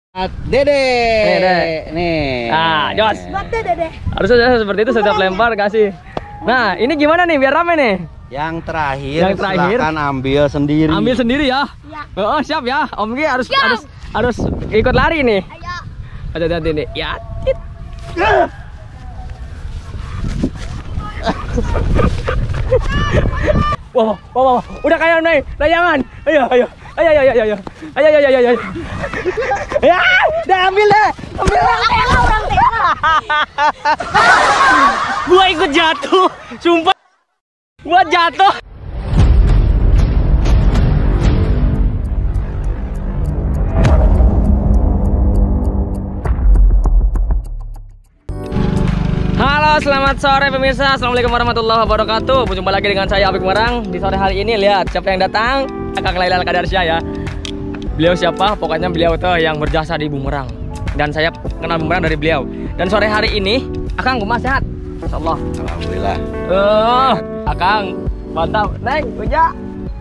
Dede. Nih. Ah, Jos. Buat Dede. Harusnya seperti itu setiap lempar kasih. Nah, ini gimana nih biar rame nih? Yang terakhir silakan ambil sendiri. Ambil sendiri ya. Ya. Oh, siap ya. Om Gi harus Siap. harus ikut lari nih. Ayo. Hati-hati nih. Ya. Tit. Wah, udah kayak nih, layangan. Ayo. Ayo. Ya, udah ambil deh. Ambil deh. Gua ikut jatuh. Sumpah. Gua jatuh. Halo, selamat sore pemirsa. Assalamualaikum warahmatullahi wabarakatuh. Berjumpa lagi dengan saya Apik Bumerang. Di sore hari ini lihat siapa yang datang. Kakak Laila Al-Qadarsyah ya. Beliau siapa? Pokoknya beliau tuh yang berjasa di Bumerang. Dan saya kenal Bumerang dari beliau. Dan sore hari ini Akang kumaha sehat? Insyaallah. Alhamdulillah. Akang mantap. Neng, Uja.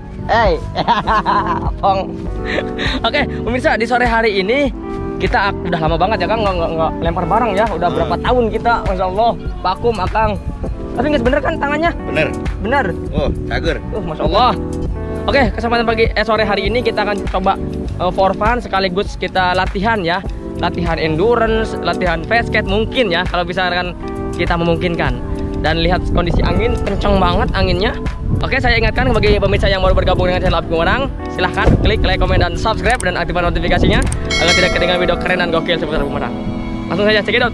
Pong. Oke, pemirsa, di sore hari ini kita udah lama banget ya Kang nggak lempar bareng ya. Udah berapa tahun kita, Masya Allah. Vakum Akang. Tapi nggak bener kan tangannya? Bener. Oh, cager. Masya Allah. Oke, kesempatan sore hari ini kita akan coba for fun sekaligus kita latihan ya. Latihan endurance, latihan basket mungkin ya kalau bisa kan kita memungkinkan. Dan lihat kondisi angin, kenceng banget anginnya. Oke, saya ingatkan bagi pemirsa yang baru bergabung dengan channel Apik Bumerang, silahkan klik like, komen, dan subscribe dan aktifkan notifikasinya agar tidak ketinggalan video keren dan gokil seputar Bumerang. Langsung saja cekidot.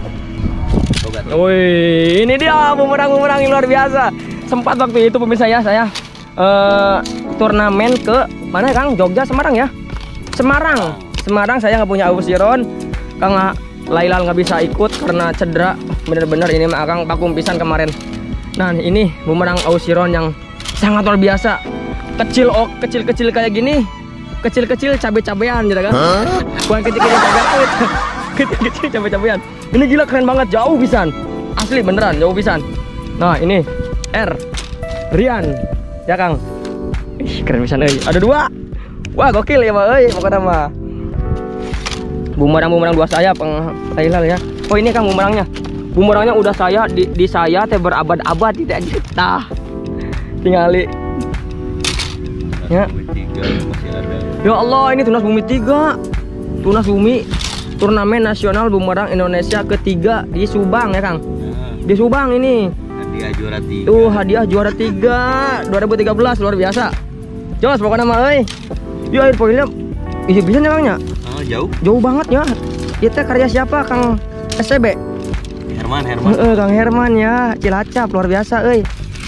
Wih, ini dia bumerang yang luar biasa. Sempat waktu itu pemirsa ya saya turnamen ke mana Kang? Jogja, Semarang ya? Semarang saya nggak punya Ausiron. Kang Laila nggak bisa ikut karena cedera. Bener-bener ini mah Akang vakum pisan kemarin. Nah ini bumerang Ausiron yang sangat luar biasa. Kecil kayak gini. Kecil cabe-cabean gitu kan. Bukan kecil-kecil cabe-cabean. Kecil-kecil cabe-cabean. Ini gila keren banget, jauh pisan. Asli beneran jauh pisan. Nah ini R Rian ya Kang. Ih, keren pisan euy. Ada dua. Wah gokil ya mah euy pokoknya mah. Bumerang dua sayap Laila ya. Oh ini Kang bumerangnya. Bumerangnya udah saya di saya teh berabad-abad tidak kita. Tingali. Ya. Ya Allah, ini Tunas Bumi 3. Tunas Bumi Turnamen Nasional Bumerang Indonesia ketiga di Subang ya Kang. Di Subang ini. Hadiah juara 3. Hadiah juara 3 2013 luar biasa. Jos pokoknya mah euy. Yuk air poinnya. Iya bisa nya Kangnya. Oh, jauh. Jauh banget ya. Kita karya siapa Kang SCB? Herman. Kang Herman ya, Cilacap luar biasa euy.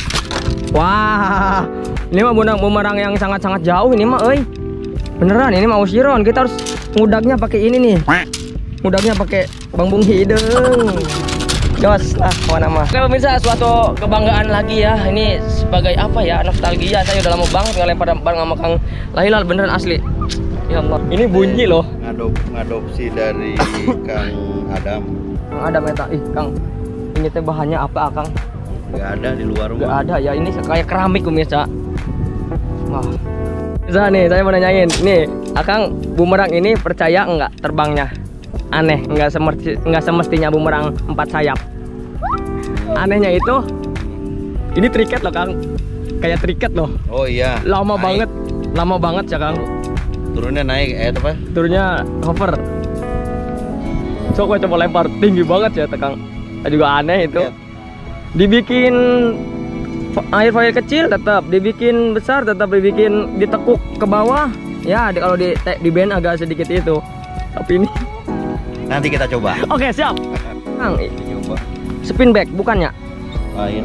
Wah, ini mah bumerang yang sangat-sangat jauh ini mah euy. Beneran ini mah Ausiron, kita harus ngudagnya pakai ini nih. Ngudagnya pakai bangbung hidung. Jos lah kawan nama. Oke pemirsa, suatu kebanggaan lagi ya. Ini sebagai apa ya? Nostalgia. Saya udah lama banget ngelempar bareng sama Kang Laila, beneran asli. Ya Allah, ini bunyi loh. Ngadopsi dari Kang Adam. Kang Adam eta, Kang. Ini teh bahannya apa, Kang? Gak ada di luar rumah. Gak ada ya, ini kayak keramik pemirsa. Wah. Bisa nih, saya mau nanyain. Nih, Akang bumerang ini percaya enggak terbangnya? Aneh, enggak semestinya bumerang 4 sayap. Anehnya itu ini triket loh, Kang. Kayak triket loh. Oh iya. Lama banget ya, Kang. Turunnya naik, apa? Turunnya hover. So gue coba lempar tinggi banget ya Kang. Juga aneh itu. Ya. Dibikin air foil kecil tetap, dibikin besar tetap, dibikin ditekuk ke bawah. Ya, kalau di band agak sedikit itu. Tapi ini nanti kita coba. Oke, siap. Kang, Coba. spin back bukannya? Lain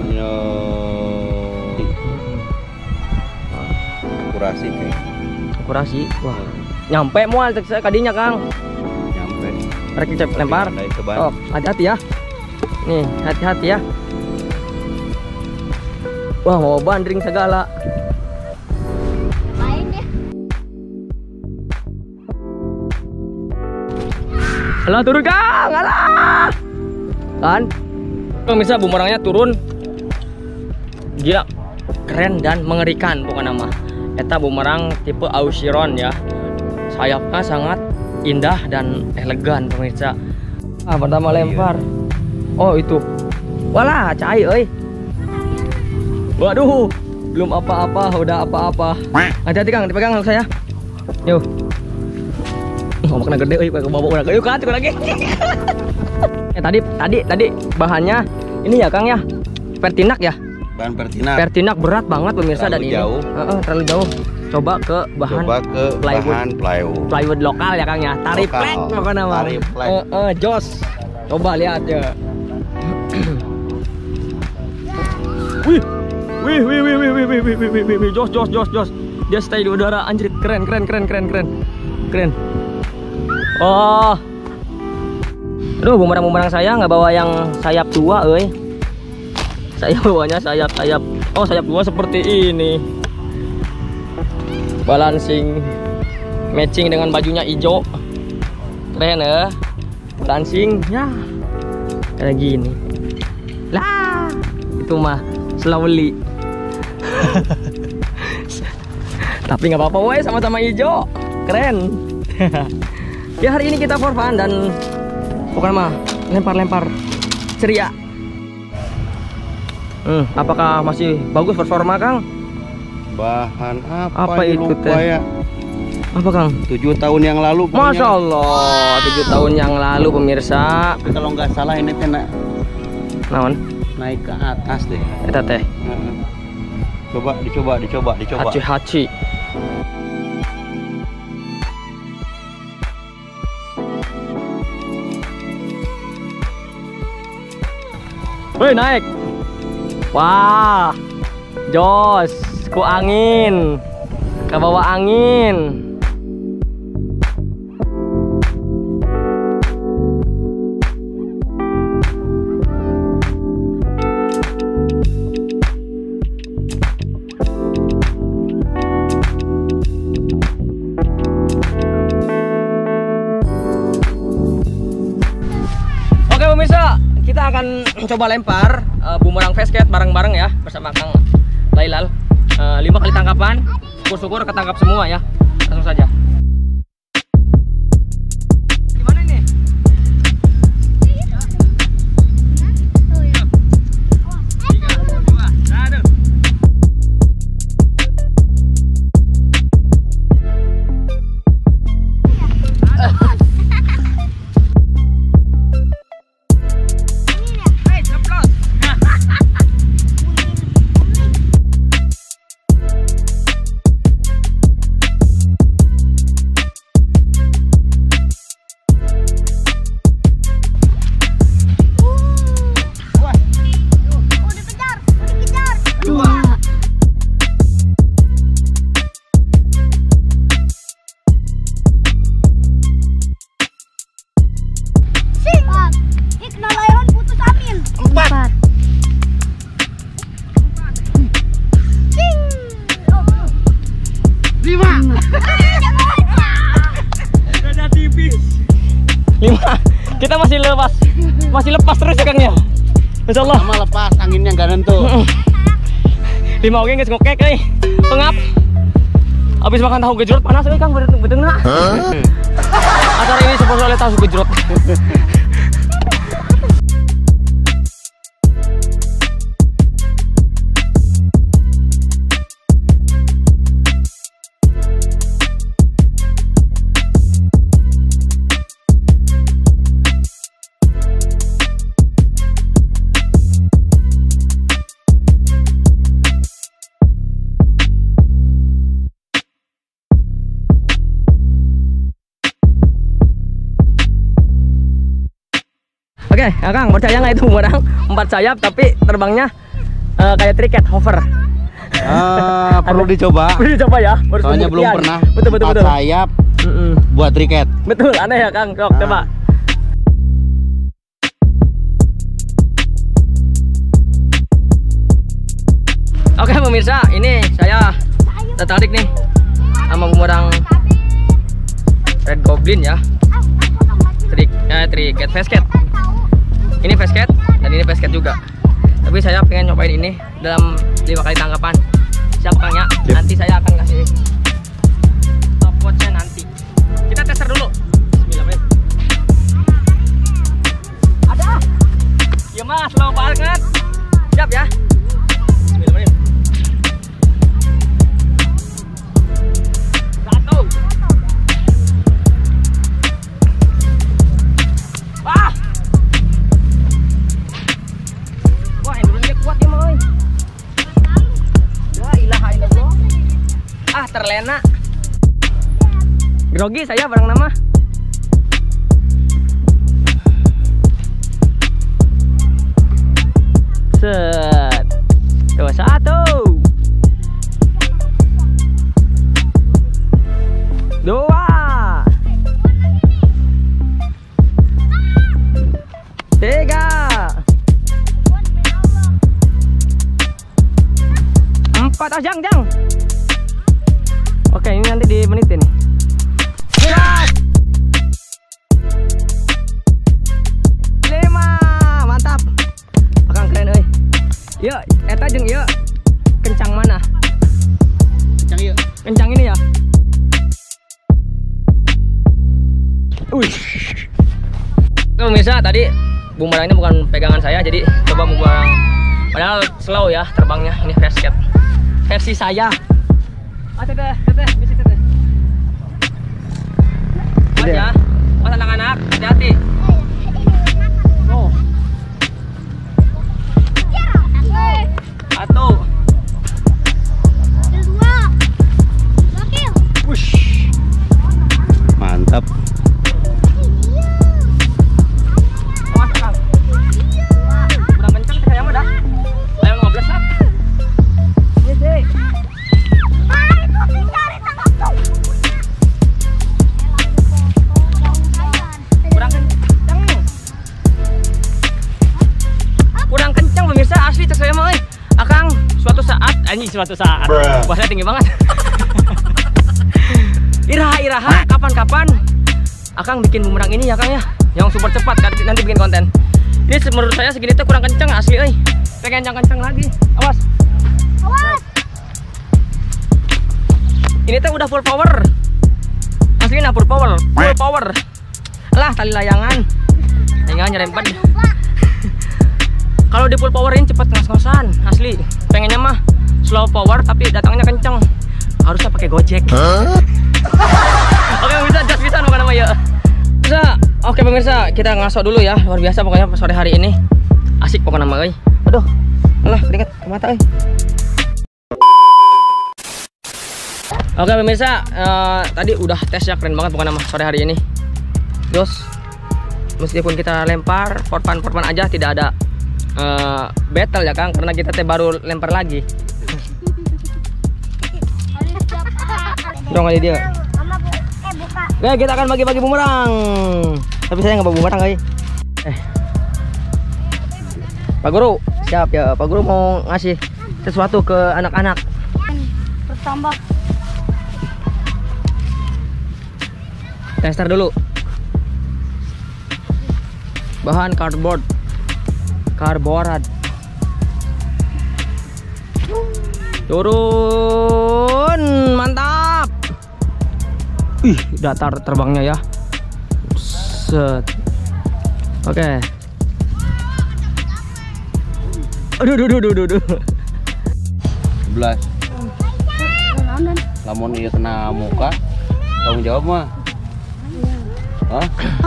akurasi kayak. Akurasi. Wah. Nyampe mual saya kadinya, Kang. Nyampe. Rek cek lempar. Oh, hati-hati ya. Nih, hati-hati ya. Wah, mau bandring segala. Main ya. Alah turun Kang, alah. Kan? Pemirsa bumerangnya turun. Gila, keren dan mengerikan bukan nama. Eta bumerang tipe Ausiron ya. Sayapnya sangat indah dan elegan pemirsa. Pertama lempar. Oh itu. Walah, cai euy. Waduh, belum apa-apa, udah apa-apa. Hati-hati Kang, dipegang saya. Yuk. Ngomong kena gede euy, bawa udah yuk kan lagi. Tadi bahannya ini ya Kang ya. Pertinak ya. Bahan pertinak. Pertinak berat banget pemirsa dan ini. Terlalu jauh. Coba ke bahan plywood lokal ya Kang ya. Tariplek apa nama? Jos. Coba lihat ya. Wih, jos. Dia stay di udara, anjir, keren. Oh, aduh, bumerang saya nggak bawa yang sayap dua, saya bawanya sayap. Oh, sayap dua seperti ini. Balancing, matching dengan bajunya hijau, keren ya. Balancing, ya, kayak gini. Lah, itu mah slowly. Tapi nggak apa-apa, woy, sama-sama hijau, keren. Ya hari ini kita for fun dan bukan mah lempar ceria. Apakah masih bagus performa Kang? Bahan apa itu teh? Ya? Apa Kang? 7 tahun yang lalu. Masya Allah, 7 tahun yang lalu pemirsa. Tapi kalau nggak salah ini teh naon? Naik ke atas deh. Eta teh. Dicoba. Haci. Woi, naik. Wah. Jos, ku angin. Ke bawah angin. Pemirsa, kita akan coba lempar bumerang basket bareng-bareng ya bersama Kang Lailal. 5 kali tangkapan, syukur-syukur ketangkap semua ya. Langsung saja. Gimana ini? Kita masih lepas terus ya Kang ya. Masya Allah. Sama lepas, anginnya nggak nentu. 5 oke nggak ngokek nih, pengap. Abis makan tahu gejrot panas nih Kang, betul nggak? Acara ini sponsor oleh tahu gejrot. Oke, Kang, percaya nggak itu bumerang 4 sayap tapi terbangnya kayak triket hover? Perlu dicoba. Perlu dicoba ya. Soalnya belum pernah. Betul. 4 sayap buat triket. Betul, aneh ya Kang. Coba. Oke pemirsa, ini saya tertarik nih sama bumerang Red Goblin ya. Triket basket. Ini basket dan ini basket juga. Tapi saya pengen nyobain ini dalam 5 kali tangkapan. Siap Kang ya? Nanti saya akan kasih stopwatchnya nanti. Kita tester dulu. kelena. Grogi saya barang nama. Set. Tuh, satu. Dua. Tiga. Empat. Oh, jang. Oke, ini nanti dimenitin. 5. Mantap. Akang keren euy. Yuk, eta jeung ieu kencang mana? Kencang yuk. Kencang ini ya. Wih. Tuh pemirsa, tadi bumerang ini bukan pegangan saya, jadi coba bumerang. Padahal slow ya terbangnya. Ini versi saya. Ah, teteh, bisa teteh. Awas ya, awas anak-anak, hati-hati. Oh. Satu. Wush. Mantap. Awas Kang. Udah kenceng saya mah dah. Ayo 15 lah. Iya sih. Kurang kencang pemirsa, asli cek saya mah euy. Akang suatu saat bahasa tinggi banget. Iraha kapan-kapan Akang bikin bumerang ini ya Kang ya, yang super cepat kan, nanti bikin konten. Ini menurut saya segini tuh kurang kencang asli euy. Pengen yang kencang lagi. Awas. Ini tuh udah full power. Aslinya full power. Lah tali layangan. Tinggal nyerempet. Kalau di full powerin cepet ngos-ngosan, asli. Pengennya mah slow power tapi datangnya kenceng. Harusnya pakai Gojek. Oke pemirsa, bisa bukan nama ya. Oke pemirsa, kita ngaso dulu ya. Luar biasa pokoknya sore hari ini. Asik pokoknya nama euy. Aduh. Alah, keringet ke mata euy. Oke pemirsa, tadi udah tes ya, keren banget pokoknya nama sore hari ini. Terus meskipun kita lempar for fun aja, tidak ada battle ya Kang, karena kita teh baru lempar lagi. Dong aja dia. Oke, kita akan bagi-bagi bumerang. Tapi saya nggak bawa bumerang guys. Pak Guru, siap ya. Pak Guru mau ngasih sesuatu ke anak-anak. Bertambah. Tester dulu. Bahan karborad. Turun, mantap. Ih, datar terbangnya ya. Set. Oke. Aduh. 11. Lamun ieu kena muka, tanggung jawab mah. Hah?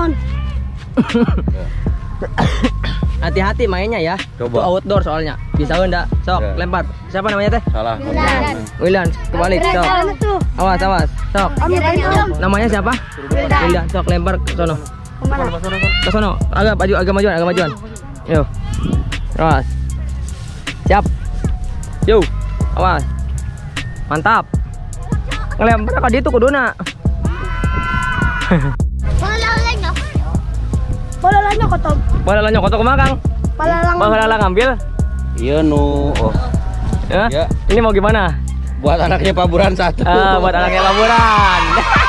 Hati-hati mainnya ya. Coba. Itu outdoor soalnya. Bisa enggak? Sok, Ya. lempar. Siapa namanya teh? Salah. Wilan, kebalik. Sok. Awas. Sok. Namanya siapa? Wildan. Sok lempar ke sono. Ke sono. Agak majuan. Yo. Terus. Siap. Yo. Awas. Mantap. Ngelempar ka ditu kuduna. Palalanyo kotok kumakang. Palalang ngambil. Iya nu. Oh. Ya. Ya. Ini mau gimana? Buat anaknya Paburan 1. Buat anaknya laburan.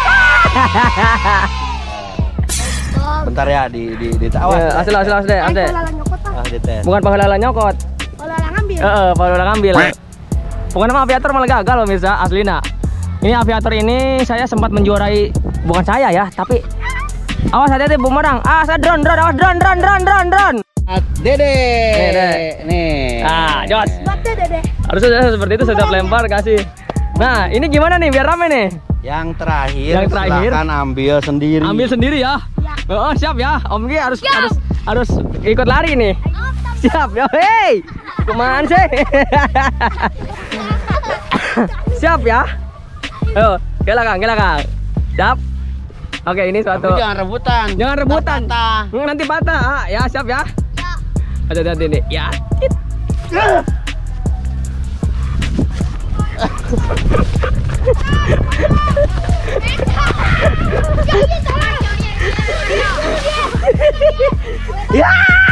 Bentar ya di awas. Asli deh, ante. Dites. Bukan pahala nyokot. Pahala ngambil. Bukan nama aviator malah gagal loh mirsa, aslina. Ini aviator ini saya sempat menjuarai, bukan saya ya, tapi awas hati-hati bumerang. Saya drone, awas drone. Dede. Nih. Jos. Harusnya seperti itu setiap lempar kasih. Nah, ini gimana nih biar rame nih? Yang terakhir silakan ambil sendiri. Ambil sendiri ya. Oh, siap ya. Om Gi harus ikut lari nih. Siap ya. Hei. Kemana sih? Siap ya. Ayo, gelak Kang, gelak Kang. Siap. Oke, ini suatu. Tapi jangan rebutan. Jangan rebutan. Patah. Nanti patah. Ah, ya, siap ya. Hati-hati nih. Ya. Ya.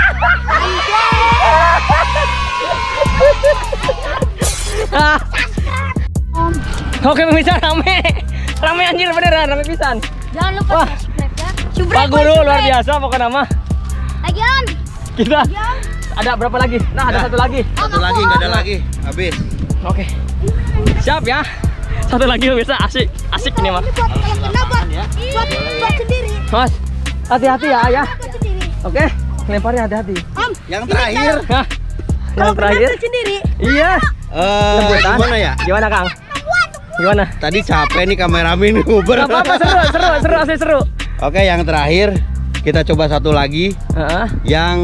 Oke, pemirsa rame. Rame anjir beneran, rame pisan. Jangan lupa Wah. subscribe ya. Pak Guru luar biasa pokoknya mah. Lagian. Kita ada berapa lagi? Nah, ada satu lagi. Satu lagi, nggak ada lagi. Habis. Oke. Siap ya. Satu lagi pemirsa, asik. Asik ini mah. Ini buat kalau kena buat sendiri. Mas, hati-hati ya, ya. Buat sendiri. Oke, lemparnya hati-hati. Yang terakhir. Hah? Yang terakhir. Sendiri. Iya. Rebutan. Gimana ya? Gimana, Kang? Gimana? Tadi capek nih kameramen nguber. Gak apa-apa, seru, asli seru. Oke, yang terakhir kita coba satu lagi. Heeh, Yang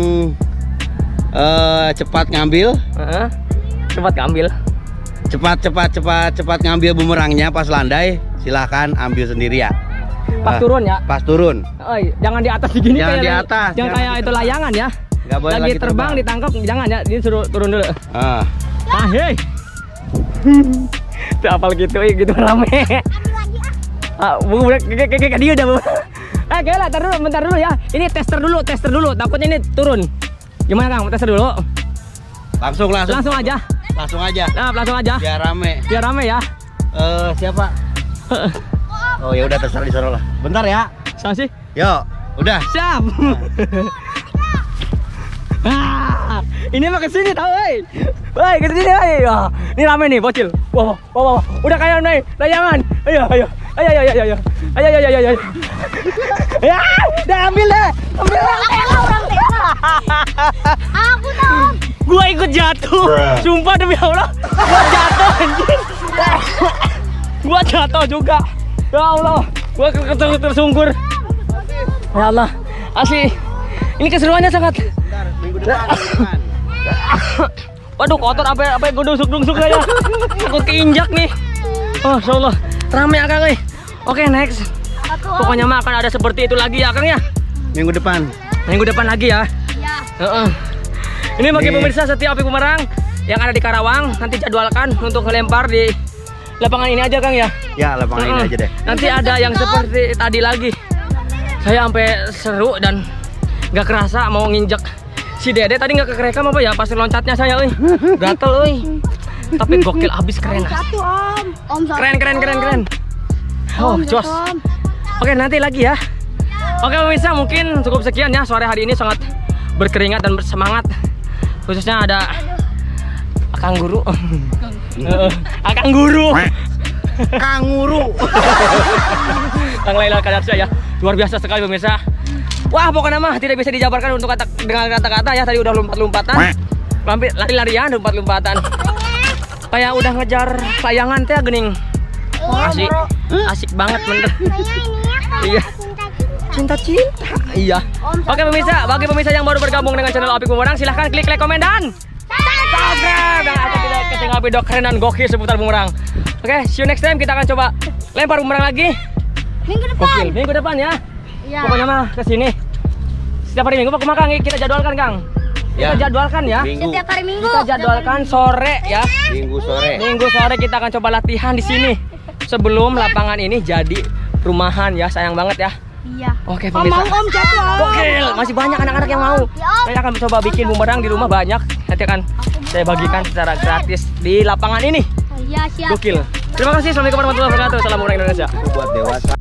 cepat ngambil. heeh. Cepat ambil. Cepat ngambil bumerangnya pas landai. Silahkan ambil sendiri ya. Pas turun ya. Pas turun. Oi, jangan di atas begini Jangan kayak di atas. Jangan kayak itu layangan ya. Nggak boleh Lagi terbang ditangkap jangan ya. Ini suruh turun dulu. Ah. Ah, hei. Tuh apal gitu, gitu rame. Ah, kayak dia udah. Gila, bentar dulu ya. Ini tester dulu. Takutnya ini turun. Gimana Kang? Tester dulu. Langsung Langsung aja. Langsung aja. Nah, langsung aja. Biar rame. Biar rame ya. Siapa? Oh ya udah terserah di sana lah. Bentar ya. Sama sih. Yuk, udah. Siap. Ah, ini mah kesini tau, woi. Woi, kesini, woi. Ah, ini rame nih, bocil. Wah. Udah kayak nih, layangan. Ayo. Ayo. Ya, udah ambil deh. Ambil. Aku tahu. Gua ikut jatuh. Sumpah demi Allah, gua jatuh anjir. Gua jatuh juga. Ya Allah, gua tersungkur. Ya Allah, asli. Ini keseruannya sangat. Minggu depan. Waduh, kotor apa gue dusuk ya. Takut keinjak nih. Oh, insyaallah. Rame ya, Kang. Oke, next. Pokoknya mah akan ada seperti itu lagi ya, Kang ya. Minggu depan. Minggu depan lagi ya. Ya. Ini bagi pemirsa setia api bumerang yang ada di Karawang, nanti jadwalkan untuk ngelempar di lapangan ini aja, Kang ya. Ya, lapangan ini aja deh. Nanti ada yang seperti tadi lagi. Saya sampai seru dan nggak kerasa mau nginjek si Dede tadi, nggak kerekam apa ya pas loncatnya saya, gatel, tapi gokil abis, keren. Satu Om. Keren. Oh, jos. Oke, nanti lagi ya. Oke pemirsa, mungkin cukup sekian ya. Sore hari ini sangat berkeringat dan bersemangat. Khususnya ada Akang Guru. Akang Guru. Kanguru. Kang Laila Kadarsa ya. Luar biasa sekali pemirsa. Wah, pokoknya mah tidak bisa dijabarkan untuk dengan kata-kata ya. Tadi udah lompat-lompatan, lari-larian, lompat-lompatan. Kayak udah ngejar layangan teh gening. Asik banget bener. Iya. Cinta. Iya. Oke pemirsa, bagi pemirsa yang baru bergabung dengan channel Api Bumerang, silahkan klik like, komen dan subscribe. Dan akan tidak ketinggalan video keren dan gokil seputar bumerang. Oke, see you next time. Kita akan coba lempar bumerang lagi. Minggu depan. Gokil, minggu depan ya. Ya. Pokoknya mah kesini setiap hari Minggu. Kang, kita jadwalkan, Kang. Kita jadwalkan ya. Minggu. Setiap hari Minggu. Kita jadwalkan sore ya. Minggu sore Kita akan coba latihan di sini sebelum lapangan ini jadi rumahan ya. Sayang banget ya. Iya. Oke Om pemirsa. mau Om jatuh. Gokil, masih banyak anak-anak yang mau. Saya akan coba bikin bumerang di rumah banyak. Nanti akan saya bagikan secara gratis di lapangan ini. Iya, siap. Gokil. Terima kasih. Assalamualaikum warahmatullahi wabarakatuh. Salam bumerang Indonesia. buat dewasa.